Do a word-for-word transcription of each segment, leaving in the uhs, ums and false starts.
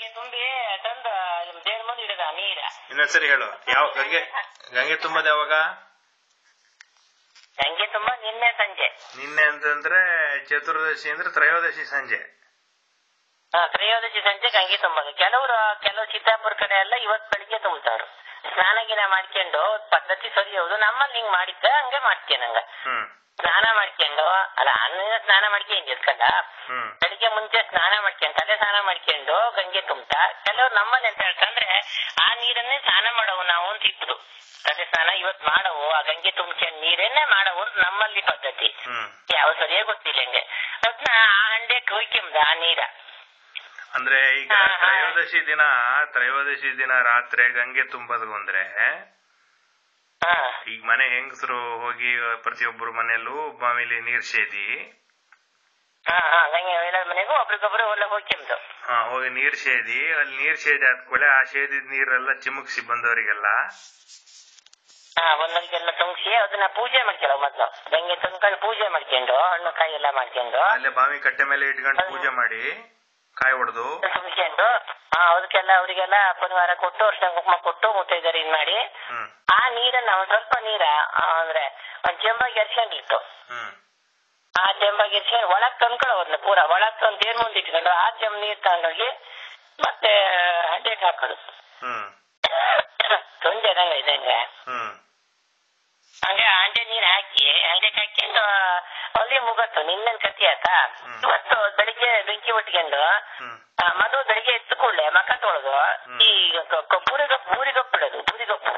ತುಂಬಿ ತಂದು ದೇವ್ರ ಮುಂದೆ ಇಡದ ನೀರ. ಇನ್ನೊಂದ್ಸರಿ ಹೇಳು, ಯಾವ ಗಂಗೆ ಗಂಗೆ ತುಂಬದ ಯಾವಾಗ? ಗಂಗೆ ತುಂಬ ನಿನ್ನೆ ಸಂಜೆ. ನಿನ್ನೆ ಅಂತಂದ್ರೆ ಚತುರ್ದಶಿ ಅಂದ್ರೆ ತ್ರಯೋದಶಿ ಸಂಜೆ. ಹಾ, ತ್ರಯೋದಶಿ ಸಂಜೆ ಗಂಗೆ ತುಂಬೋದು. ಕೆಲವರು ಕೆಲವು ಚಿತ್ತಾಪುರ ಕಡೆ ಎಲ್ಲ ಇವತ್ ಬೆಳಿಗ್ಗೆ ತುಂಬ್ತಾವ್ರು. ಸ್ನಾನ ಗಿನ ಮಾಡ್ಕೊಂಡು ಪದ್ಧತಿ ಸರಿ ಹೌದು. ನಮ್ಮಲ್ಲಿ ಹಿಂಗ್ ಮಾಡಿದ್ದ ಹಂಗೆ ಮಾಡ್ತೇನೆ. ನಂಗ ಸ್ನಾನ ಮಾಡ್ಕೊಂಡು ಅಲ್ಲ ಅನ್ನ ಸ್ನಾನ ಮಾಡ್ಕೊಂಡು ಇರ್ಕಲ್ಲ, ಬೆಳಿಗ್ಗೆ ಮುಂಚೆ ಸ್ನಾನ ಮಾಡ್ಕೊಂಡು ತಲೆ ಸ್ನಾನ ಮಾಡ್ಕೊಂಡು ಗಂಗೆ ತುಂಬ್ತಾ. ಕೆಲವ್ರು ನಮ್ಮಲ್ಲಿ ಎಂತ ಹೇಳ್ತಂದ್ರೆ ಆ ನೀರನ್ನೇ ಸ್ನಾನ ಮಾಡವು ನಾವು ಅಂತ ಇದ್ರು. ತಲೆ ಸ್ನಾನ ಇವತ್ ಮಾಡವು, ಆ ಗಂಗೆ ತುಂಬ್ಕೊಂಡು ನೀರನ್ನೇ ಮಾಡವು ನಮ್ಮಲ್ಲಿ ಪದ್ಧತಿ. ಯಾವ ಸರಿಯೇ ಗೊತ್ತಿಲ್ಲ ಹಂಗೆ. ಅದನ್ನ ಆ ಹಂಡೆ ಕೊಯ್ಕೆಂಬ ಆ ನೀರ. ಅಂದ್ರೆ ಈಗ ತ್ರಯೋದಶಿ ದಿನ ತ್ರಯೋದಶಿ ದಿನ ರಾತ್ರಿ ಗಂಗೆ ತುಂಬೋದು ಅಂದ್ರೆ ಈಗ ಮನೆ ಹೆಂಗಸರು ಹೋಗಿ ಪ್ರತಿಯೊಬ್ಬರು ಮನೆಯಲ್ಲೂ ಬಾವಿಲಿ ನೀರ್ ಸೇದಿ ಮನೆಗೂ ಒಬ್ರಿಗೊಬ್ರು ಎಲ್ಲ ಹೋಗ್ಕೆಂಬುದು. ಹಾ, ಹೋಗಿ ನೀರ್ ಸೇದಿ ಅಲ್ಲಿ ನೀರ್ ಸೇದಿ ಆದ್ಕೂಳೆ ಆ ಸೇದಿದ ನೀರೆಲ್ಲ ಚಿಮುಕ್ಸಿ ಬಂದವರಿಗೆಲ್ಲ ಒಂದೊಂದಿಗೆಲ್ಲ ತುಂಬಿಸಿ ಅದನ್ನ ಪೂಜೆ ಮಾಡ್ಕೊಳ್ಳೋ. ಮೊದ್ಲು ಗಂಗೆ ತುಂಬ್ಕೊಂಡು ಪೂಜೆ ಮಾಡ್ಕೊಂಡು ಹಣ್ಣು ಕಾಯಿ ಎಲ್ಲ ಮಾಡ್ಕೊಂಡು ಅಲ್ಲೇ ಬಾವಿ ಕಟ್ಟೆ ಮೇಲೆ ಇಟ್ಕೊಂಡು ಪೂಜೆ ಮಾಡಿ ಕಾಯಿ ಹೊಡೆದು ತುಂಬಿಕೊಂಡು ಅದಕ್ಕೆಲ್ಲ ಅವರಿಗೆಲ್ಲ ಪರಿವಾರ ಕೊಟ್ಟು ಅರ್ಶಿನ ಕುಂಕುಮ ಕೊಟ್ಟು ಮುತ್ತೈದೆಯರು ಇದ್ ಮಾಡಿ ಆ ನೀರನ್ನ ಒಂದ್ ಸ್ವಲ್ಪ ನೀರ ಅಂದ್ರೆ ಒಂದ್ ಚೆಂಬಾಗಿ ಎರ್ಸ್ಕೊಂಡಿತ್ತು. ಆ ಚೆಂಬಾಗಿ ಎರ್ಸ್ಕೊಂಡು ಒಳಗ್ ತಂದ್ಕೊಳ್ಳೋ ಅದನ್ನ ಪೂರ ಒಳಗ್ ತಂದು ತೇರ್ ಮುಂದೆ ಇಟ್ಕೊಂಡು ಆ ಚೆಂಬ ನೀರ್ ತಗೊಂಡೋಗಿ ಮತ್ತೆ ಹಂಡೆಗೆ ಹಾಕೋದು. ಸಂಜೆ ನಂಗ ಇದಂಗೆ ಹಂಗೆ ಹಂಡೆ ನೀರ್ ಹಾಕಿ ಹಂಡೆಗೆ ಹಾಕೊಂಡು ಅಲ್ಲಿ ಮುಗತ್ತು. ನಿನ್ನೆನ್ ಕತ್ತಿ ಆಯ್ತಾ, ಇವತ್ತು ಬೆಳಿಗ್ಗೆ ಬೆಂಕಿ ಒಟ್ಕೊಂಡು ಮದುವೆ ಬೆಳಿಗ್ಗೆ ಎತ್ತು ಕೂಡಲೇ ಮಕ್ಕ ತೊಳೆದು ಈ ಪೂರಿಗಪ್ಪು ಪೂರಿಗಪ್ಪು ಇಡೋದು. ಪೂರಿಗಪ್ಪು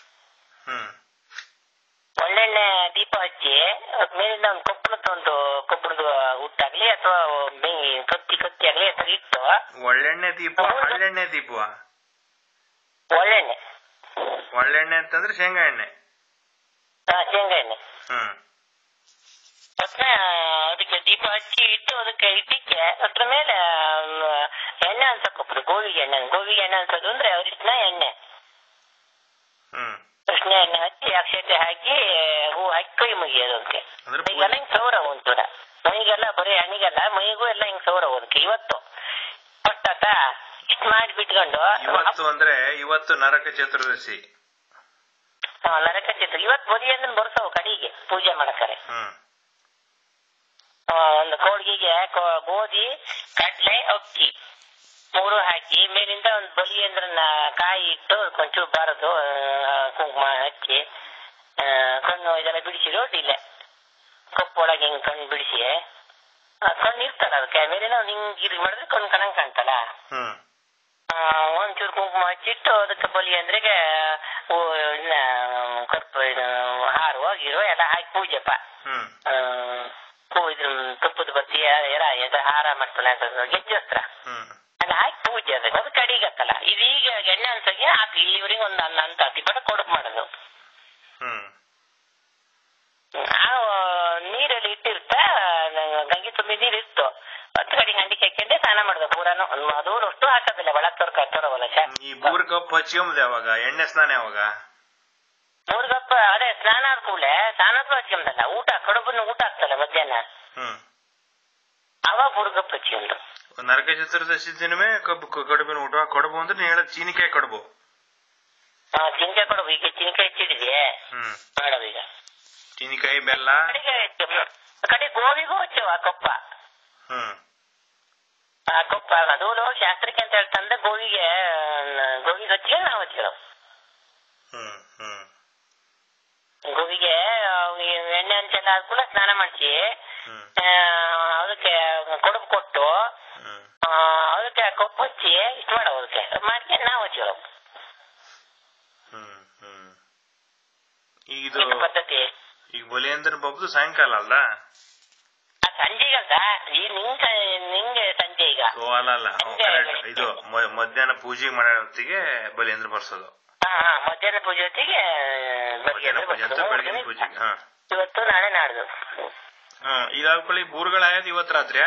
ಒಳ್ಳೆಣ್ಣೆ ದೀಪ ಹಚ್ಚಿ ಮೇಲಿಂದ ಒಂದು ಕೊಬ್ಬಳದ ಒಂದು ಕೊಬ್ಬಳದ ಹುಟ್ಟಾಗ್ಲಿ ಅಥವಾ ಕತ್ತಿ ಕತ್ತಿ ಆಗ್ಲಿ ಅಥವಾ ಇಟ್ಟು ಒಳ್ಳೆಣ್ಣೆ ದೀಪ ಒಳ್ಳೆಣ್ಣೆ ದೀಪ ಒಳ್ಳೆಣ್ಣೆ ಒಳ್ಳೆಣ್ಣೆ ಅಂತಂದ್ರೆ ಶೇಂಗಾ ಎಣ್ಣೆ. ಹಾ, ಶೇಂಗಾ ಎಣ್ಣೆ. ಹ್ಮ್ ಅದಕ್ಕೆ ದೀಪ ಹಚ್ಚಿ ಇಟ್ಟು ಅದಕ್ಕೆ ಇಟ್ಟಿಕ್ಕೆ ಅದ್ರ ಮೇಲೆ ಎಣ್ಣೆ ಅನ್ಸಕ್ಕೊಬ್ರು. ಗೋವಿಗೆ ಎಣ್ಣೆ ಗೋವಿಗೆ ಎಣ್ಣೆ ಅನ್ಸೋದು ಅಂದ್ರೆ ಅರಿಶಿನ ಎಣ್ಣೆ ಅರಿಶಿನ ಎಣ್ಣೆ ಹಚ್ಚಿ ಅಕ್ಷತೆ ಹಾಕಿ ಹೂ ಹಾಕಿ ಕೈ ಮುಗಿಯೋದು. ಅದಕ್ಕೆ ಈಗೆಲ್ಲ ಹಿಂಗ್ ಸೌರ ಒಂಚೂರ ಮೈಗೆಲ್ಲ ಬರೀ ಹಣ್ಣಿಗೆಲ್ಲ ಮೈಗೂ ಎಲ್ಲ ಹಿಂಗ್ ಸೌರ ಅದಕ್ಕೆ. ಇವತ್ತು ಫಸ್ಟ್ ಆತ ಇಷ್ಟು ಮಾಡಿ ಬಿಟ್ಕೊಂಡು ಇವತ್ತು ಅಂದ್ರೆ ಇವತ್ತು ನರಕ ಚತುರ್ದಶಿ. ಹಾ, ನರಕ ಚತುರ್ದಶಿ ಇವತ್ತು ಬರೀ ಅಂದ್ರೆ ಬರ್ತಾವ ಕಡೆಗೆ ಪೂಜೆ ಮಾಡಕರೆ. ಒಂದು ಕೋಳಿಗೆ ಗೋಧಿ ಕಡ್ಲೆ ಅಕ್ಕಿ ಮೂರು ಹಾಕಿ ಮೇಲಿಂದ ಒಂದು ಬಲಿ ಅಂದ್ರನ್ನ ಕಾಯಿ ಇಟ್ಟು ಕೊಂಚೂರು ಬಾರದು ಕುಂಕುಮ ಹಚ್ಚಿ ಕಣ್ಣು ಇದೆಲ್ಲ ಬಿಡಿಸಿ ರೋಟಿಲ್ಲ ಕಪ್ಪು ಒಳಗೆ ಹಿಂಗ್ ಕಣ್ಣು ಬಿಡಿಸಿ ಕಣ್ಣು ಇರ್ತಲ್ಲ ಅದಕ್ಕೆ ಮೇಲಿನ ಹಿಂಗ್ ಇದು ಮಾಡಿದ್ರೆ ಕಣ್ಣು ಕಣಂಗ್ ಕಾಣ್ತಲ್ಲ. ಒಂಚೂರು ಕುಂಕುಮ ಹಚ್ಚಿಟ್ಟು ಅದಕ್ಕೆ ಬಲಿ ಅಂದ್ರೆಗೆ ಕಪ್ಪು ಹಾರುವ ಗಿರುವ ಎಲ್ಲ ಹಾಕಿ ಪೂಜೆಪ್ಪ. ಇದ್ರ ತುಪ್ಪದ ಬತ್ತಿ ಎರ ಹಾರ ಮಾಡ್ತಾನೆ ಗೆಜ್ಜಸ್ತ್ರ ಎಲ್ಲ ಹಾಕಿ ಪೂಜೆ ಅದಕ್ಕೆ ಅದು ಕಡಿಗತ್ತಲ್ಲ. ಇದೀಗ ಎಣ್ಣೆ ಅನ್ಸಗೆ ಹಾಕಿ ಇಲ್ಲಿವರೆಗೆ ಒಂದು ಅನ್ನ ಅಂತ ಹತ್ತಿ ಬಡ ಕೊಡಕ್ ಮಾಡೋದು. ನಾವು ನೀರಲ್ಲಿ ಇಟ್ಟಿರ್ತಾ ಗಂಗೆ ತುಂಬಿ ನೀರ್ ಇತ್ತು ಹತ್ತು ಕಡೆಗೆ ಹಂಡಿ ಹಾಕೊಂಡೆ ಸ್ನಾನ ಮಾಡುದು ಪೂರಾನು. ಅದು ಅಷ್ಟು ಹಾಕೋದಿಲ್ಲ ಒಳಗ್ ತೋರ್ಕ ತೋರವಲ್ಲ. ಈ ಮೂರ್ ಕಪ್ ಹಚ್ಕೊಂಬುದು ಯಾವಾಗ? ಎಣ್ಣೆ ಸ್ನಾನ ಯಾವಾಗ? ಮೂರ್ ಕಪ್ ಅದೇ ಸ್ನಾನ ಆದ ಕೂಡಲೇ ಸ್ನಾನಕ್ಕೂ ಹಚ್ಕೊಂಬಲ್ಲ. ಊಟ ಕಡುಬನ್ನು ಊಟ ಆಗ್ತಲ್ಲ ಮಧ್ಯಾಹ್ನ ಅವಾಗ ಮೂರ್ ಕಪ್ ಹಚ್ಕೊಂಡು. ನರಕ ಚತುರ್ದಶಿ ದಿನವೇ ಕಬ್ಬು ಕಡುಬಿನ ಊಟ. ಕಡುಬು ಅಂದ್ರೆ ನೀ ಹೇಳೋದು ಚೀನಿಕಾಯಿ ಕಡುಬು. ಹಾ, ಚೀನಿಕಾಯಿ ಕಡುಬು. ಈಗ ಚೀನಿಕಾಯಿ ಹಚ್ಚಿದ್ವಿ ಮಾಡೋದು. ಈಗ ಚೀನಿಕಾಯಿ ಬೆಲ್ಲ ಕಡೆ ಗೋವಿಗೂ ಹಚ್ಚವ ಕೊಪ್ಪ. ಆ ಕೊಪ್ಪ ಅದು ಶಾಸ್ತ್ರಕ್ಕೆ ಅಂತ ಹೇಳ್ತಂದ್ರೆ ಗೋವಿಗೆ ಗೋವಿಗೆ ಹಚ್ಚಿಗೆ ನಾವು ಹಚ್ಚಿರೋ. ಗೋವಿಗೆ ಎಣ್ಣೆ ಹಂಚೆಲ್ಲ ಕೂಡ ಸ್ನಾನ ಮಾಡಿಸಿ ಅದಕ್ಕೆ ಕೊಡುಬು ಕೊಟ್ಟು ಅದಕ್ಕೆ ಕೊಪ್ಪು ಹಚ್ಚಿ ಇಷ್ಟು ಮಾಡೋ ಅದಕ್ಕೆ ಮಾಡ್ಕೊಂಡು ನಾವು ಹಚ್ಚಿರೋ. ಇದು ಪದ್ಧತಿ. ಈಗ ಬಲಿಯಂದ್ರ ಬಬ್ಬದು ಸಾಯಂಕಾಲ ಅಲ್ಲ, ಸಂಜೆಗಲ್ದ ಈ ನಿಂಗ ನಿಂಗೆ ಸಂಜೆ ಈಗ ಅಲ್ಲ ಅಲ್ಲ ಇದು ಮಧ್ಯಾಹ್ನ ಪೂಜೆ ಮಾಡೋ ಹೊತ್ತಿಗೆ ಬಲಿಯಂದ್ರ ಬರ್ಸೋದು. ಹಾ, ಮಧ್ಯಾಹ್ನ ಪೂಜೆ ಹೊತ್ತಿಗೆ ಬೆಳಗಿನ ಪೂಜೆಗೆ. ಇವತ್ತು ನಾಳೆ ನಾಡ್ದು. ಇದಾದ್ಕೊಳ್ಳಿ ಬೂರ್ಗಳ ಆಯ್ತು ಇವತ್ತು ರಾತ್ರಿ.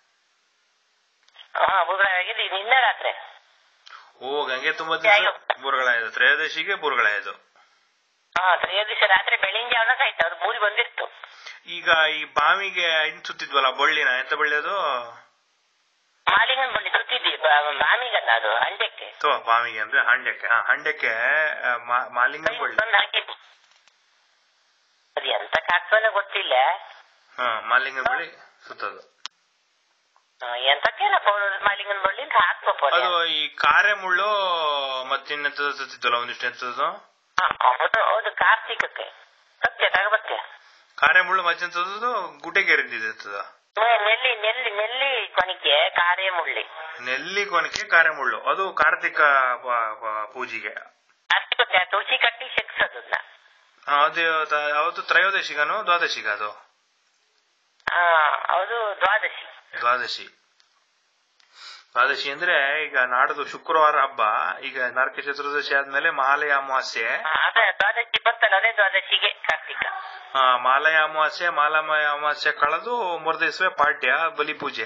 ಹಾ, ಬೂರ್ಗಳ ಆಗಿದ್ದು ನಿನ್ನೆ ರಾತ್ರಿ. ಓ, ಗಂಗೆ ತುಂಬಾ ದಿವಸ ಬೂರ್ಗಳ ಆಯ್ತು. ತ್ರಯೋದಶಿಗೆ ಬೂರ್ಗಳ ಆಯ್ತು. ಹಾ, ತ್ರಯೋದಶಿ ರಾತ್ರಿ ಬೆಳಿಗ್ಗೆ ಅವನ ಆಯ್ತು. ಅದು ಬೂರಿ ಬಂದಿತ್ತು. ಈಗ ಈ ಬಾವಿಗೆ ಇನ್ ಸುತ್ತಿದ್ವಲ್ಲ ಬಳ್ಳಿನ ಎಂತ ಬಳ್ಳಿ ಅದು? ಮಾಲಿಂಗನ್ ಬಳ್ಳಿ ಗೊತ್ತಿದ್ದಿ ಮಾಮಿಗಲ್ಲ ಅದು ಹಂಡೆಕ್ಕೆ ಮಾಮಿಗೆ ಅಂದ್ರೆ ಹಂಡೆಕ್ಕೆ ಹಂಡೆಕ್ಕೆ ಮಾಲಿಂಗನ್ ಬಳ್ಳಿ ಹಾಕಿದ್ದು ಅದು ಎಂತ ಹಾಕ್ತಾನೆ ಗೊತ್ತಿಲ್ಲ. ಹಾ ಮಾಲಿಂಗನ್ ಬಳ್ಳಿ ಸುತ್ತದು ಎಂತಕ್ಕೆಲ್ಲ ಮಾಲಿಂಗನ್ ಬಳ್ಳಿ ಅಂತ ಹಾಕ್ಬೇಕು. ಅದು ಈ ಕಾರೆ ಮುಳ್ಳು ಮತ್ತಿನ್ನೆಂತದ ಸುತ್ತಿತ್ತಲ್ಲ ಒಂದಿಷ್ಟು ಎಂತದ್ದು. ಹೌದು ಹೌದು ಕಾರ್ತಿಕಕ್ಕೆ ಸತ್ಯ ತಗಬತ್ತೆ. ಕಾರೆ ಮುಳ್ಳು ಮತ್ತೆಂತದ್ದು ಗುಟೆಗೆ ಎರಿದಿದ ನೆಲ್ಲಿ ನೆಲ್ಲಿ ನೆಲ್ಲಿ ಕೊನಿಕೆ ಕಾರೆ ಮುಳ್ಳಿ ನೆಲ್ಲಿ ಕೊನಿಕೆ ಕಾರೆ ಮುಳ್ಳು ಅದು ಕಾರ್ತಿಕ ಪೂಜೆಗೆ ಕಾರ್ತಿಕ ತುಳಸಿ ಕಟ್ಟಿ ಶೆಕ್ಸೋದನ್ನ. ಅದು ಅವತ್ತು ತ್ರಯೋದಶಿಗನು ದ್ವಾದಶಿಗ ಅದು ಹೌದು ದ್ವಾದಶಿ ದ್ವಾದಶಿ ದ್ವಾದಶಿ ಅಂದ್ರೆ ಈಗ ನಾಡ್ದು ಶುಕ್ರವಾರ ಹಬ್ಬ. ಈಗ ನರಕ ಚತುರ್ದಶಿ ಆದ್ಮೇಲೆ ಮಹಾಲಯ ಅಮಾವಾಸ್ಯೆ ದ್ವಾದಶಿ ಬರ್ತಲ್ಲ ಅದೇ ದ್ವಾದಶಿಗೆ ಕಾರ್ತಿಕ. ಹಾ ಮಾಲಯ ಅಮಾವಾಸ್ಯೆ ಮಾಲಮಯ ಅಮಾವಾಸ್ಯೆ ಕಳೆದು ಮೂರ್ದಿವಸವೇ ಪಾಡ್ಯ ಬಲಿ ಪೂಜೆ.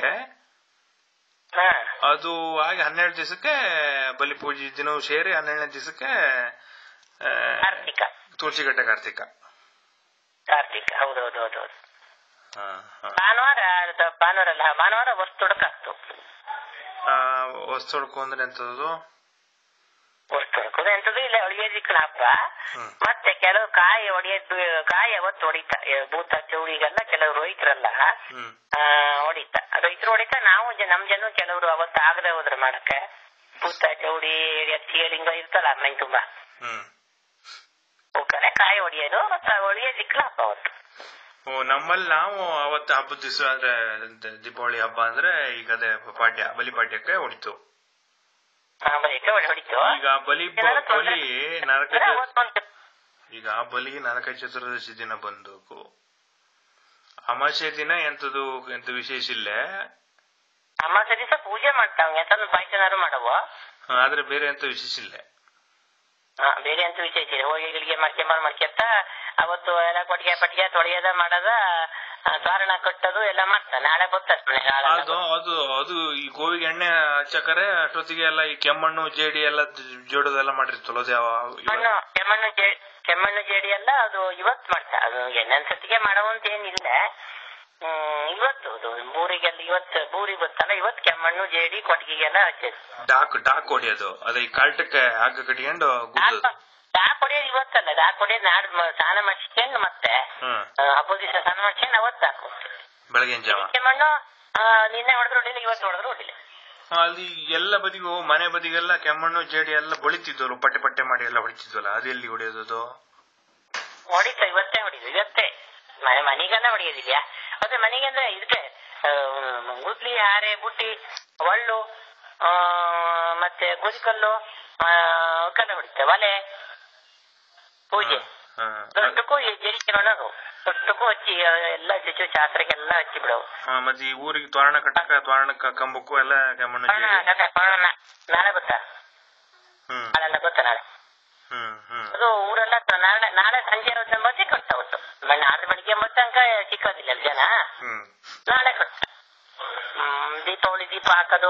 ಅದು ಹಾಗೆ ಹನ್ನೆರಡು ದಿವಸಕ್ಕೆ ಬಲಿ ಪೂಜೆ ದಿನವೂ ಸೇರಿ ಹನ್ನೆರಡನೇ ದಿವಸಕ್ಕೆ ಕಾರ್ತಿಕ ತುಳಸಿಗಟ್ಟೆ ಕಾರ್ತಿಕ ಕಾರ್ತಿಕ ಹೌದೌದೌದೌದು. ಭಾನುವಾರ ಭಾನುವಾರ ಅಲ್ಲ ಭಾನುವಾರ ವಸ್ತುಡಕಾಗ್ತು. ವಸ್ತುಡ್ಕು ಅಂದ್ರೆ ಎಂತದ್ದು ವಸ್ತುಡ್ಕೋದು ಎಂತದ್ದು ಇಲ್ಲ ಹೊಡಿಯೋದಿಕ್ಕನ ಹಬ್ಬ. ಮತ್ತೆ ಕೆಲವು ಕಾಯಿ ಹೊಡಿಯೋದು ಕಾಯಿ ಅವತ್ತು ಹೊಡಿತಾ ಭೂತ ಚೌಳಿಗೆಲ್ಲ ಕೆಲವರು ರೈತರಲ್ಲ ಹೊಡಿತಾ ರೈತರು ಹೊಡಿತಾ. ನಾವು ನಮ್ ಜನ ಕೆಲವರು ಅವತ್ತು ಆಗದೆ ಹೋದ್ರೆ ಮಾಡಕ್ಕೆ ಭೂತ ಚೌಡಿ ಎತ್ತಿ ಲಿಂಗ ಇರ್ತಲ್ಲ ಮೈ ತುಂಬಾ ಹೋಗ್ತಾರೆ ಕಾಯಿ ಹೊಡಿಯೋದು ಮತ್ತೆ ಹೊಡಿಯೋದಿಕ್ಕಲ ಹಬ್ಬ ಅವತ್ತು. ಓ ನಮ್ಮಲ್ಲಿ ನಾವು ಅವತ್ತು ಹಬ್ಬದ ದಿವಸ ಅಂದ್ರೆ ದೀಪಾವಳಿ ಹಬ್ಬ ಅಂದ್ರೆ ಈಗ ಅದೇ ಪಾಡ್ಯ ಬಲಿ ಪಾಡ್ಯಕ್ಕೆ ಹೊಡಿತು. ಈಗ ಬಲಿ ಬಲಿ ನರಕ ಈಗ ಬಲಿ ನರಕ ಚತುರ್ದಶಿ ದಿನ ಬಂದು ಅಮಾವಾಸ್ಯೆ ದಿನ ಎಂತದು ಎಂತ ವಿಶೇಷ ಇಲ್ಲ. ಅಮಾವಾಸ್ಯೆ ದಿವಸ ಪೂಜೆ ಮಾಡ್ತಾವ ಎಂತ ಪಾಯ್ಚನಾರು ಮಾಡವ ಆದ್ರೆ ಬೇರೆ ಎಂತ ವಿಶೇಷ ಇಲ್ಲ. ಬೇರೆ ಎಂತ ವಿಶೇಷ ಇಲ್ಲ. ಹೋಳಿಗೆಗಳಿಗೆ ಮಾಡ್ಕೊಂಬಾರ್ ಮಾಡ್ಕೊಂತ ಅವತ್ತು ಎಲ್ಲ ಕೊಟ್ಟಿಗೆ ಪಟ್ಟಿಗೆ ತೊಳೆಯದ ಮಾಡದ ತೋರಣ ಕಟ್ಟೋದು ಎಲ್ಲ ಮಾಡ್ತಾರೆ. ನಾಳೆ ಗೊತ್ತಾಗ್ತದೆ ಅದು ಅದು ಅದು ಈ ಗೋವಿಗೆ ಎಣ್ಣೆ ಹಚ್ಚಕರೆ ಅಷ್ಟೊತ್ತಿಗೆ ಎಲ್ಲ ಈ ಕೆಮ್ಮಣ್ಣು ಜೇಡಿ ಎಲ್ಲ ಜೋಡೋದೆಲ್ಲ ಮಾಡಿರ್ತಲ್ಲ ಕೆಮ್ಮಣ್ಣು ಕೆಮ್ಮಣ್ಣು ಕೆಮ್ಮಣ್ಣು ಜೇಡಿ ಎಲ್ಲ ಅದು ಇವತ್ತು ಮಾಡ್ತಾರೆ. ಅದು ಎಣ್ಣೆ ಸತಿಗೆ ಮಾಡೋವಂತ ಏನಿಲ್ಲ. ಹ್ಮ್ ಇವತ್ತು ಬೂರಿಗೆಲ್ಲ ಇವತ್ತು ಬೂರಿ ಗೊತ್ತಲ್ಲ ಇವತ್ತು ಕೆಮ್ಮಣ್ಣು ಜೇಡಿ ಕೊಟ್ಟಿಗೆಲ್ಲ ಹಚ್ಚೋದು ಡಾಕ್ ಡಾಕ್ ಹೊಡಿಯೋದು ಅದೇ ಕಾಲ್ಟಕ್ಕೆ ಹಾಕ ಕಟ್ಕೊಂಡು ಡಾಕ್ ಹೊಡಿಯೋದು ಇವತ್ತಲ್ಲ. ಡಾಕ್ ಹೊಡಿಯೋದು ನಾಡ್ ಸ್ನಾನ ಮಾಡ್ಸ್ಕೊಂಡು ಮತ್ತೆ ಹಬ್ಬದ ದಿವಸ ಸ್ನಾನ ಮಾಡ್ಸ್ಕೊಂಡು ಅವತ್ತು ಹಾಕು ಬೆಳಗಿನ ಜಾವ. ಕೆಮ್ಮಣ್ಣು ನಿನ್ನೆ ಹೊಡೆದ್ರು ಹೊಡಿಲ್ಲ ಇವತ್ತು ಹೊಡೆದ್ರು ಹೊಡಿಲ್ಲ. ಅಲ್ಲಿ ಎಲ್ಲ ಬದಿಗೂ ಮನೆ ಬದಿಗೆಲ್ಲ ಕೆಮ್ಮಣ್ಣು ಜೇಡಿ ಎಲ್ಲ ಬಳಿತಿದ್ವಲ್ಲ ಪಟ್ಟೆ ಪಟ್ಟೆ ಮಾಡಿ ಎಲ್ಲ ಹೊಡಿತಿದ್ವಲ್ಲ ಅದು ಎಲ್ಲಿ ಹೊಡಿಯೋದು ಹೊಡಿತ ಇವತ್ತೇ ಹೊಡಿದು ಇವತ್ತೇ ಮನೆಗೆಲ್ಲ ಹೊಡಿಯೋದಿಲ್ಲ. ಅದೇ ಮನೆಗೆ ಅಂದ್ರೆ ಇದಕ್ಕೆ ಗುದ್ಲಿ ಹಾರೆ ಬುಟ್ಟಿ ಒಳ್ಳು ಮತ್ತೆ ಗುರಿಕಲ್ಲು ಕಲ್ಲ ಹೊಡಿತೇವೆ ಒಲೆ ಪೂಜೆ ದೊಡ್ಡಕ್ಕೂ ಜರಿಕೆಣದು ದೊಡ್ಡಕ್ಕೂ ಹಚ್ಚಿ ಎಲ್ಲ ಚುಚ್ಚು ಚಾತ್ರೆಗೆಲ್ಲ ಹಚ್ಚಿ ಬಿಡವು. ಮತ್ತೆ ಈ ಊರಿಗೆ ತೋರಣ ಕಟ್ಟಕ ತೋರಣಕ್ಕ ಕಂಬಕ್ಕೂ ಎಲ್ಲ ನಾಳೆ ಗೊತ್ತಾ ನಾಳೆಲ್ಲ ಗೊತ್ತಾ ನಾಳೆ ಅದು ಊರೆಲ್ಲ ನಾಳೆ ನಾಳೆ ಸಂಜೆ ಬಜ್ಜೆ ಕಟ್ತಾವತ್ತು ಆರು ಬೆಳಿಗ್ಗೆ ಮತ್ತೆ ತನಕ ಸಿಕ್ಕೋದಿಲ್ಲ ಜನ. ನಾಳೆ ಕಟ್ಟ ದೀಪಾವಳಿ ದೀಪ ಹಾಕೋದು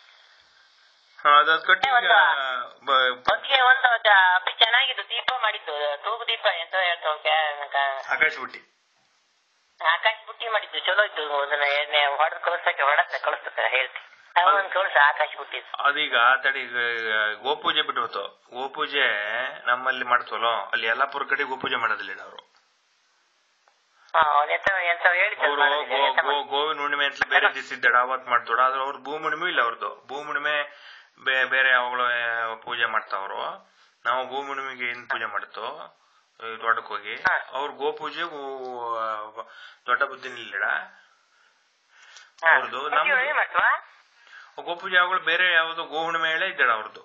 ಒಟ್ಟಿಗೆ ಒಂದು ಚೆನ್ನಾಗಿದ್ದು ದೀಪ ಮಾಡಿದ್ದು ತೂಗು ದೀಪ ಎಂತ ಹೇಳ್ತಾವ ಆಕಾಶ ಬುಟ್ಟಿ ಆಕಾಶ ಬುಟ್ಟಿ ಮಾಡಿದ್ದು ಚಲೋ ಇತ್ತು. ಅದನ್ನ ಹೊಡೆದು ಕಳಿಸಕ್ಕೆ ಹೊಡತ್ತೆ ಕಳಿಸ್ತದೆ ಹೇಳ್ತಿ ಒಂದು ಕಳಿಸ ಆಕಾಶ ಬುಟ್ಟಿ. ಅದೀಗ ತಡಿ ಗೋಪೂಜೆ ಬಿಟ್ಟು ಹೋತು ಗೋಪೂಜೆ ನಮ್ಮಲ್ಲಿ ಮಾಡ್ತವಲ್ಲ ಅಲ್ಲಿ ಯಲ್ಲಾಪುರ ಕಡೆ ಗೋಪೂಜೆ ಮಾಡೋದಿಲ್ಲ ಅವರು. ಗೋವಿನ ಹುಣ್ಣಿಮೆ ಅಂತ ಬೇರೆ ದಿವಸ ಇದ್ದಾಡ ಅವತ್ ಮಾಡ್ತಾಡ ಆದ್ರೆ ಅವ್ರ ಭೂ ಹುಣ್ಣಿಮೆ ಇಲ್ಲ ಅವ್ರದ್ದು. ಭೂ ಹುಣ್ಣಿಮೆ ಬೇರೆ ಯಾವಾಗಲೂ ಪೂಜೆ ಮಾಡ್ತಾವ್ರು. ನಾವು ಭೂ ಹುಣ್ಣಿಮೆಗೆ ಏನ್ ಪೂಜೆ ಮಾಡ್ತೋ ದೊಡ್ಡಕ್ ಹೋಗಿ ಅವ್ರ ಗೋಪೂಜೆ ದೊಡ್ಡ ಬುದ್ಧಿನ ಇಲ್ಲಡ ಅವ್ರದ್ದು. ನಮ್ ಗೋಪೂಜೆ ಯಾವಾಗಲೂ ಬೇರೆ ಯಾವ್ದು ಗೋ ಹುಣ್ಣಿಮೆ ಹೇಳೇ ಇದ್ದಾಳ ಅವ್ರದ್ದು.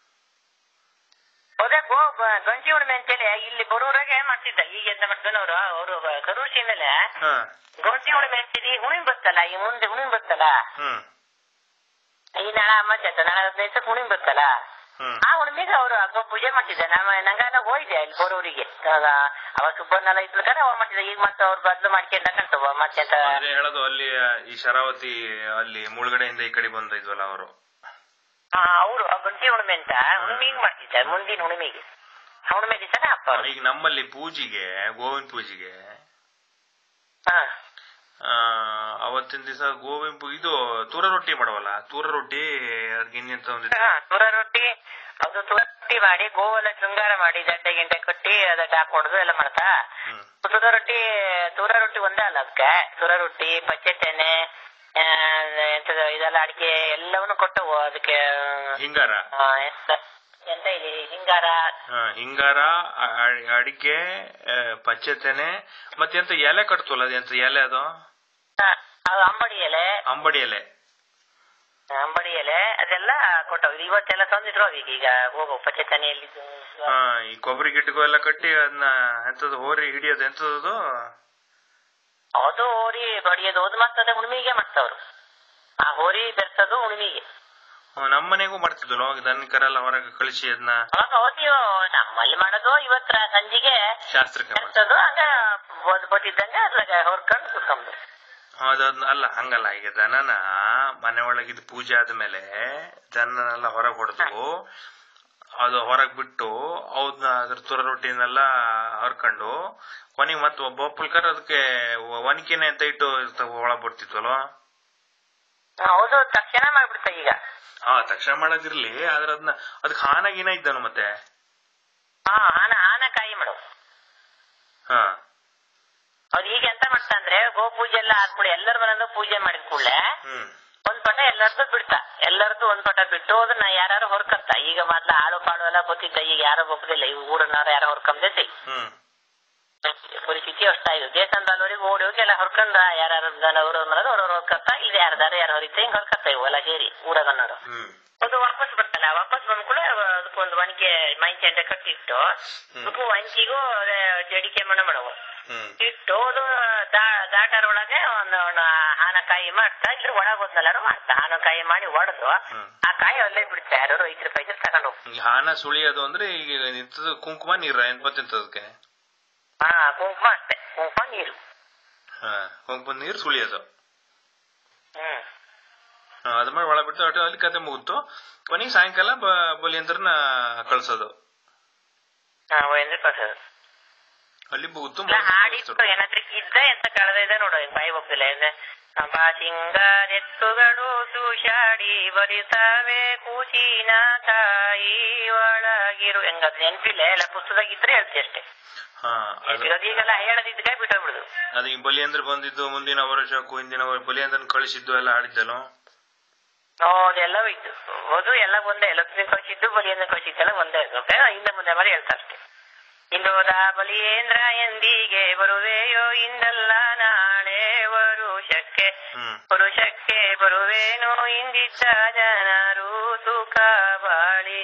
ಗೋ ಗಂಜಿ ಹುಣ್ಣಿಮೆ ಅಂತೇಳಿ ಇಲ್ಲಿ ಬಡವರಾಗೆ ಮಾಡ್ತಿದ್ದ. ಈಗ ಎಂತ ಮಾಡ್ತಾನೆ ಅವರು ಅವರು ಕರೂರ್ಸಿ ಮೇಲೆ ಗಂಜಿ ಹುಣ್ಣಿಮೆ ಅಂತೀರಿ ಹುಣ್ಣಿಮೆ ಬರ್ತಲ್ಲ ಈ ಮುಂದೆ ಹುಣ್ಣಿಮೆ ಬರ್ತಲ್ಲ ಈ ನಾಳೆ ಅಮಾವಾಸ್ಯೆ ಅಂತ ನಾಳೆ ಹದಿನೈದು ಹುಣ್ಣಿಮೆ ಬರ್ತಲ್ಲ ಆ ಹುಣ್ಣಿಮೆಗೆ ಅವರು ಗೋ ಪೂಜೆ ಮಾಡ್ತಿದ್ದೆ. ನಮ್ಮ ನಂಗೆಲ್ಲ ಹೋಯ್ದೆ ಇಲ್ಲಿ ಬರೋರಿಗೆ ಅವಾಗ ಸುಬ್ಬನ್ನೆಲ್ಲ ಇದ್ಬೇಕಾದ್ರೆ ಅವ್ರು ಮಾಡ್ತಿದ್ದೆ. ಈಗ ಮತ್ತೆ ಅವ್ರು ಬದ್ಲು ಮಾಡ್ಕೊಂಡಂತವ ಮತ್ತೆ ಅಂತ ಹೇಳೋದು ಅಲ್ಲಿ ಈ ಶರಾವತಿ ಅಲ್ಲಿ ಮುಳುಗಡೆಯಿಂದ ಈ ಕಡೆ ಬಂದ ಇದ್ವಲ್ಲ ಅವರು ಅವರು ಗಂಜಿ ಹುಣ್ಣಿಮೆ ಅಂತ ಹುಣ್ಣಿಮೆಗೆ ಮಾಡ್ತಿದ್ದಾರೆ ಮುಂದಿನ ಹುಣ್ಣಿಮೆಗೆ ಹುಣ್ಣಿಮೆ ದಿವಸನೇ ಹಬ್ಬ. ಈಗ ನಮ್ಮಲ್ಲಿ ಪೂಜೆಗೆ ಗೋವಿನ ಪೂಜೆಗೆ ಅವತ್ತಿನ ದಿವಸ ಗೋವಿಂಪು ಇದು ತೂರ ರೊಟ್ಟಿ ಮಾಡವಲ್ಲ, ತೂರ ರೊಟ್ಟಿ ಅದಕ್ಕೆ ಇನ್ನೆಂತ ಒಂದಿತ್ತು ತೂರ ರೊಟ್ಟಿ, ಅದು ತೂರ ರೊಟ್ಟಿ ಮಾಡಿ ಗೋವೆಲ್ಲ ಶೃಂಗಾರ ಮಾಡಿ ದಂಡೆ ಗಿಂಟೆ ಕಟ್ಟಿ ಅದಕ್ಕೆ ಹಾಕೊಡುದು ಎಲ್ಲ ಮಾಡ್ತಾ. ತೂರ ರೊಟ್ಟಿ ತೂರ ರೊಟ್ಟಿ ಒಂದೇ ಅಲ್ಲ, ಅದಕ್ಕೆ ತೂರ ರೊಟ್ಟಿ, ಪಚ್ಚೆ ತೆನೆ, ಎಂತದ ಇದೆಲ್ಲ ಅಡಿಕೆ ಎಲ್ಲವನ್ನು ಕೊಟ್ಟವು ಅದಕ್ಕೆ. ಹಿಂಗಾರ ಎಂತ ಇಲ್ಲಿ ಹಿಂಗಾರ ಹಿಂಗಾರ ಅಡಿಕೆ ಪಚ್ಚೆ ತೆನೆ ಮತ್ತೆ ಎಂತ ಎಲೆ ಕಟ್ತಲ್ಲ, ಅದು ಎಂತ ಎಲೆ ಅದು ಅಂಬಡಿ ಎಲೆ ಅಂಬಡಿ ಎಲೆ ಅಂಬಡಿ ಎಲೆ ಅದೆಲ್ಲ ಕೊಟ್ಟವು. ಇವತ್ತೆಲ್ಲ ತಂದಿದ್ರು ಅದೀಗ ಈಗ ಹೋಗು ಪಚ್ಚೆ ತೆನೆಯಲ್ಲಿ. ಈ ಕೊಬ್ಬರಿ ಗಿಟ್ಟಿಗೂ ಎಲ್ಲ ಕಟ್ಟಿ ಅದನ್ನ ಎಂತದ್ದು ಹೋರಿ ಹಿಡಿಯೋದು ಎಂತದ್ದು ಅದು ಹೋರಿ ಬಡಿಯೋದು ಅದು ಮಾಡ್ತದೆ ಹುಣ್ಣಿಮೆಗೆ ಮಾಡ್ತಾವ್ರು. ಆ ಹೋರಿ ಬೆರ್ಸೋದು ಹುಣ್ಣಿಮೆಗೆ. ನಮ್ಮನೆಗೂ ಮಾಡ್ತಿದ್ವಲ್ಲ ಅವಾಗ ದನ ಕರೆಲ್ಲ ಹೊರಗೆ ಕಳಿಸಿ ಅದನ್ನ. ಹೌದು, ನಮ್ಮಲ್ಲಿ ಮಾಡೋದು ಇವತ್ತ ಸಂಜೆಗೆ ಶಾಸ್ತ್ರಕ್ಕೆ ಬೆರ್ಸೋದು, ಹಂಗ ಬದಿದ್ದಂಗ ಅದ್ರಾಗ ಹೊರ್ಕೊಂಡು ಕುತ್ಕೊಂಡು. ಅದನ್ನ ಅಲ್ಲ ಹಂಗಲ್ಲ, ಈಗ ದನನ ಮನೆ ಒಳಗಿದ್ ಪೂಜೆ ಆದ್ಮೇಲೆ ದನನೆಲ್ಲ ಹೊರಗೆ ಹೊಡೆದು ಅದು ಹೊರಗ್ ಬಿಟ್ಟು ಅವನ್ನ ಅದ್ರ ತುರ ರೊಟ್ಟಿನೆಲ್ಲ ಹರ್ಕೊಂಡು ಕೊನೆಗೆ ಮತ್ ಒಬ್ಬ ಒಪ್ಪಲ್ಕರ್ ಅದಕ್ಕೆ ಒನಕಿನೇ ಅಂತ ಇಟ್ಟು ಒಳಗ್ ಬಿಡ್ತಿದ್ವಲ್ವ. ಹೌದು, ತಕ್ಷಣ ಮಾಡ್ಬಿಡ್ತ ಈಗ. ಹಾ ತಕ್ಷಣ ಮಾಡೋದಿರ್ಲಿ, ಆದ್ರೆ ಅದನ್ನ ಅದಕ್ಕೆ ಹಾನ ಗೀನ ಇದ್ದಾನು ಮತ್ತೆ. ಹಾ ಹಾನ ಹಾನ ಕಾಯಿ ಮಾಡು. ಹಾ ಅವ್ರು ಈಗ ಎಂತ ಮಾಡ್ತಾ ಅಂದ್ರೆ ಗೋ ಪೂಜೆ ಎಲ್ಲ ಆದ್ಕೂಡ ಎಲ್ಲರ ಮನೆಯಿಂದ ಪೂಜೆ ಮಾಡಿದ ಕೂಡಲೇ ಒಂದ್ ಪಟ ಎಲ್ಲರದ್ದು ಬಿಡ್ತಾ, ಎಲ್ಲರದ್ದು ಒಂದ್ ಪಟ ಬಿಟ್ಟು ಅದನ್ನ ಯಾರು ಹೊರ್ಕಂತ. ಈಗ ಮೊದ್ಲ ಆಳು ಪಾಳು ಎಲ್ಲ ಗೊತ್ತಿದ್ದ, ಈಗ ಯಾರೋ ಒಪ್ಪದಿಲ್ಲ, ಈ ಊರನ್ನಾರ ಯಾರೋ ಹೊರ್ಕೊಂಬೈತಿ. ಪರಿಸ್ಥಿತಿ ಅಷ್ಟ ಇದು. ದೇವಸ್ಥಾನದವರಿಗೆ ಓಡಿ ಹೋಗಿ ಎಲ್ಲ ಹೊರ್ಕೊಂಡ ಯಾರು ಜನ ಅವ್ರ ಮನದ ಅವ್ರವ್ರು ಹೊರ್ಕತ್ತ, ಇಲ್ಲಿ ಯಾರ್ದಾರ ಯಾರು ಹೊರಿತ ಹಿಂಗ್ ಹೊರ್ಕತ್ತ ಇವು ಎಲ್ಲ ಸೇರಿ ಊರಗನ್ನೋರು. ಅದು ವಾಪಸ್ ಬರ್ತಲ್ಲ, ವಾಪಸ್ ಬಂದ್ ಕೂಡ ಅದಕ್ಕೊಂದು ಒಣಕೆ ಮೈಂಚೆ ಅಂತ ಕಟ್ಟಿಟ್ಟು ಅದಕ್ಕೂ ವಂಚಿಗೂ ಜಡಿಕೆ ಮಣ ಮಾಡವು ಇಟ್ಟು ಅದು ದಾಟರ ಒಳಗೆ ಒಂದು ಹಾನಕಾಯಿ ಮಾಡ್ತಾ ಇದ್ರ ಒಳಗ್ ಹೋದ್ನಲ್ಲಾರು ಮಾಡ್ತಾ ಹಾನಕಾಯಿ ಮಾಡಿ ಒಡೆದು ಆ ಕಾಯಿ ಅಲ್ಲೇ ಬಿಡ್ತಾ ಯಾರು ಐದು ರೂಪಾಯಿ ತಗೊಂಡು ಹೋಗಿ. ಹಾನ ಸುಳಿಯೋದು ಅಂದ್ರೆ ಈಗ ಕುಂಕುಮ ನೀರ ಎಂತದಕ್ಕೆ? ಹಾ ಕುಂಕುಮ ಅಷ್ಟೇ, ಕುಂಕುಮ ನೀರು. ಹಾ ಕುಂಕುಮ ನೀರು ಸುಳಿಯೋದು. ಹ್ಮ್ ಅದ ಮಾಡಿ ಒಳ ಬಿಟ್ಟು ಅಲ್ಲಿ ಕತೆ ಮುಗಿತು. ಕೊನೆಗೆ ಸಾಯಂಕಾಲ ಬಲಿಯಂದ್ರನ ಕಳ್ಸೋದು. ಕಳ್ಸೋದು ಅಲ್ಲಿ ಮುಗಿತು. ಹಾಡಿತ್ತು ಏನಾದ್ರೂ ಇದ್ದ ಎಂತ ಕಳೆದ ಇದೆ ನೋಡು, ಬಾಯಿ ಹೋಗ್ತಿಲ್ಲ. ಅಂಬ ಸಿಂಗಾರೆತ್ತುಗಳು ಸೂಷಾಡಿ ಬರಿತಾವೆ ಕೂಸಿನ ತಾಯಿ ಒಳಗಿರು ಹೆಂಗದ್ ನೆನ್ಪಿಲ್ಲ, ಎಲ್ಲ ಪುಸ್ತಕದಾಗ ಇದ್ರೆ ಹೇಳ್ತಿ ಅಷ್ಟೇ. ಈಗೆಲ್ಲ ಹೇಳದಿದ್ದ ಬಿಟ್ಟೋಗ್ಬಿಡುದು. ಅದ ಈ ಬಲಿಯಂದ್ರ ಬಂದಿದ್ದು ಮುಂದಿನ ವರ್ಷಕ್ಕೂ ಹಿಂದಿನ ಬಲಿಯಂದ್ರನ್ ಕಳಿಸಿದ್ದು ಎಲ್ಲ ಹಾಡಿದ್ದನು. ಹೌದೆಲ್ಲ ಇದ್ದು ಹೌದು, ಎಲ್ಲ ಒಂದೇ. ಲಕ್ಷ್ಮಿ ಕಳಿಸಿದ್ದು ಬಲಿಯಂದ್ರ ಕಳಿಸಿದ್ದೆಲ್ಲ ಒಂದೇ. ಹಿಂದೆ ಮುಂದೆ ಮಾಡಿ ಹೇಳ್ತಾ ಅಷ್ಟೇ. ಇಂದೋದ ಬಲಿಯೇಂದ್ರ ಎಂದಿಗೆ ಬರುವೆಯೋ ಇಂದಲ್ಲ ನಾಳೆ ವರುಷಕ್ಕೆ, ವರುಷಕ್ಕೆ ಬರುವೇನೋ ಇಂದಿದ್ದ ಜನರು ಸುಖ ಬಾಳಿ.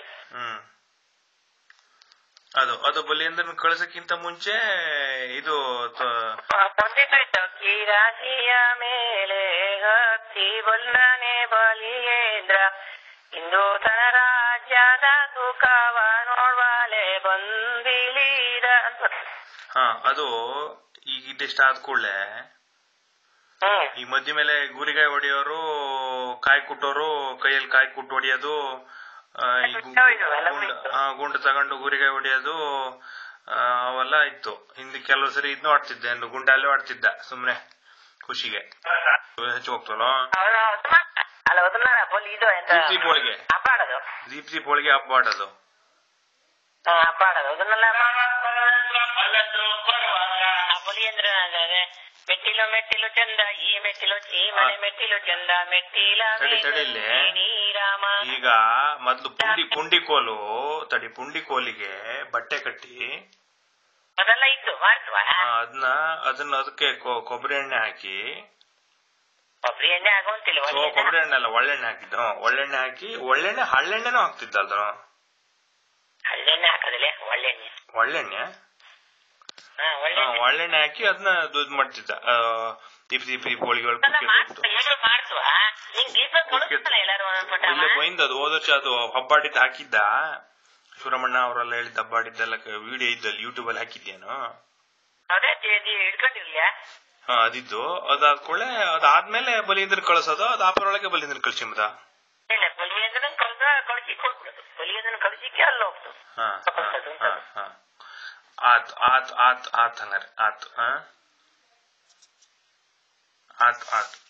ಅದು ಅದು ಬಲಿಯಂದ್ರನ ಕಳ್ಸಕ್ಕಿಂತ ಮುಂಚೆ ಇದು ಹೊಂದಿತ್ತು. ಈ ರಾಶಿಯ ಮೇಲೆ ಹತ್ತಿ ಬಲ್ಲನೆ ಬಲಿಯೇಂದ್ರ, ಇಂದು ತನ ರಾಜ್ಯದ ಸುಖವ ನೋಡ್ವಾಲೆ ಬಂದಿಳಿದ ಅಂತ. ಹಾ ಅದು ಈಗ ಇದಿಷ್ಟ ಆದ ಕೂಡಲೇ ಈ ಮಧ್ಯ ಮೇಲೆ ಗುರಿಗಾಯಿ ಹೊಡಿಯೋರು, ಕಾಯಿ ಕುಟ್ಟೋರು, ಕೈಯಲ್ಲಿ ಕಾಯಿ ಕುಟ್ಟು ಹೊಡಿಯೋದು, ಗುಂಡು ತಗೊಂಡು ಗುರಿಗಾಯಿ ಹೊಡಿಯೋದು ಅವೆಲ್ಲ ಇತ್ತು. ಹಿಂದೆ ಕೆಲವು ಸರಿ ಇದನ್ನು ಆಡ್ತಿದ್ದೆ, ಗುಂಡಲ್ಲೂ ಆಡ್ತಿದ್ದ ಸುಮ್ನೆ ಖುಷಿಗೆ ಹೆಚ್ಚು ಹೋಗ್ತಲ್ಲ. ದೀಪ್ ಹೋಳಿಗೆ ದೀಪ್ ದೀಪ್ ಹೋಳಿಗೆ ಹಬ್ಬ ಆಡೋದು. ಮೆಟ್ಟಿಲು ಮೆಟ್ಟಿಲು ಚಂದ ಈ ಮೆಟ್ಟಿಲು ಈ ಮನೆ ಮೆಟ್ಟಿಲು ಚಂದ ಮೆಟ್ಟಿಲ ತಡಿಲಿ. ಈಗ ಮೊದ್ಲು ಪುಂಡಿ ಪುಂಡಿ ಕೋಲು ತಡಿ ಪುಂಡಿ ಕೋಲಿಗೆ ಬಟ್ಟೆ ಕಟ್ಟಿ ಅದೆಲ್ಲ ಇತ್ತು ಅದನ್ನ ಅದನ್ನ ಅದಕ್ಕೆ ಕೊಬ್ಬರಿ ಎಣ್ಣೆ ಹಾಕಿ, ಕೊಬ್ಬರಿ ಎಣ್ಣೆ ಆಗುವಂತಿಲ್ಲ, ಕೊಬ್ಬರಿ ಎಣ್ಣೆ ಅಲ್ಲ ಒಳ್ಳೆಣ್ಣೆ ಹಾಕಿದ್ದು. ಒಳ್ಳೆಣ್ಣೆ ಹಾಕಿ ಒಳ್ಳೆಣ್ಣೆ ಹಳ್ಳೆಣ್ಣೆನೂ ಹಾಕ್ತಿದ್ದ ಅದು. ಹಳ್ಳೆಣ್ಣೆ ಹಾಕೋದಿಲ್ಲ, ಒಳ್ಳೆಣ್ಣೆ ಒಳ್ಳೆಣ್ಣೆ ಒಳ್ಳೆಣ್ಣೆ ಹಾಕಿ ಅದನ್ನ ದುಡ್ಡು ಮಾಡ್ತಿದ್ದ. ದೀಪ ದೀಪ ದೀಪ ಹೋಳಿಗೆಗಳು ಇಲ್ಲೇ ಬೈಂದ ಅದು ಹೋದ ವರ್ಷ ಅದು ಹಬ್ಬಾಡಿದ್ದು ಹಾಕಿದ್ದ. ಶಿವರಮಣ್ಣ ಅವರೆಲ್ಲ ಹೇಳಿದ್ದ ಹಬ್ಬಾಡಿದ್ದೆಲ್ಲ ವಿಡಿಯೋ ಇದ್ದಲ್ಲಿ ಯೂಟ್ಯೂಬ್ ಅಲ್ಲಿ ಹಾಕಿದ್ದೇನು. ಹಾ ಅದಿದ್ದು ಅದಾದ ಕೂಡಲೇ ಅದಾದ್ಮೇಲೆ ಬಲಿಯಂದ್ರ ಕಳ್ಸೋದು. ಅದು ಆಪರೊಳಗೆ ಬಲಿಯಂದ್ರ ಕಳ್ಸಿಂಬದ. ಹಾ ಹಾ ಹಾ ಆತ್ ಆತ್ ಆತ್ ಆತ್ ಹಂಗಾರೆ ಆತ್. ಹಾ ಆತು ಆತು